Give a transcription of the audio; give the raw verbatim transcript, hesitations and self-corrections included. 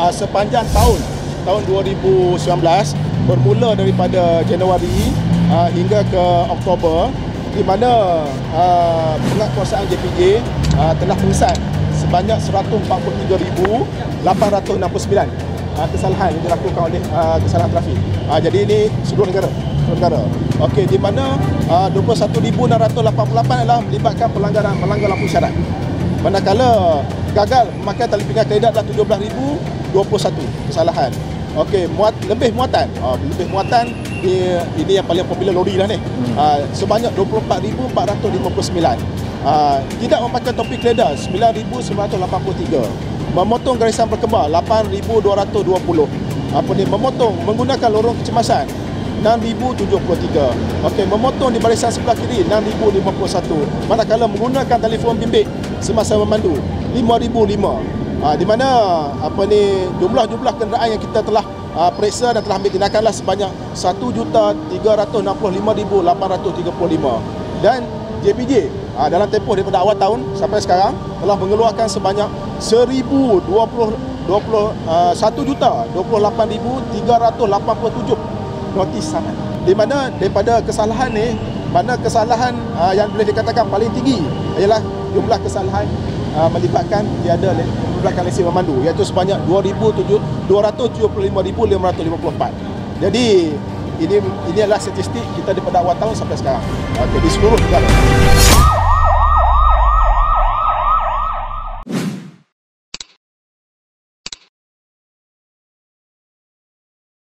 uh, sepanjang tahun tahun dua ribu sembilan belas, bermula daripada Januari uh, hingga ke Oktober, di mana uh, penguatkuasaan J P J uh, telah mengesan sebanyak seratus empat puluh tiga ribu lapan ratus enam puluh sembilan uh, kesalahan yang dilakukan oleh uh, kesalahan trafik. Uh, jadi ini seluruh negara. Seluruh negara. Okey, di mana uh, dua puluh satu ribu enam ratus lapan puluh lapan adalah melibatkan pelanggaran melanggar lampu isyarat. Manakala gagal memakai tali pinggir kaedah adalah tujuh belas ribu dua puluh satu kesalahan. Okey, muat, lebih muatan. Uh, lebih muatan ini, ini yang paling popular lori lah ni. Uh, sebanyak dua puluh empat ribu empat ratus lima puluh sembilan. Uh, tidak memakai topi keledar sembilan ribu sembilan ratus lapan puluh tiga. Memotong garisan berkembar lapan ribu dua ratus dua puluh. Apa ni, memotong menggunakan lorong kecemasan enam ribu tujuh puluh tiga. Okey, memotong di barisan sebelah kiri enam ribu lima puluh satu. Manakala menggunakan telefon bimbit semasa memandu lima ribu lima. Ha, di mana apa ni, jumlah-jumlah kenderaan yang kita telah uh, periksa dan telah ambil tindakanlah sebanyak satu juta tiga ratus enam puluh lima ribu lapan ratus tiga puluh lima. Dan J P J uh, dalam tempoh daripada awal tahun sampai sekarang telah mengeluarkan sebanyak seribu dua puluh satu juta dua puluh lapan ribu tiga ratus lapan puluh tujuh notis saman. Di mana daripada kesalahan ni, mana kesalahan uh, yang boleh dikatakan paling tinggi ialah jumlah kesalahan uh, melibatkan tiada melibatkan lesen memandu, iaitu sebanyak dua ratus tujuh puluh lima ribu lima ratus lima puluh empat. Jadi ini ini adalah statistik kita daripada awal tahun sampai sekarang, okay, di seluruh negara.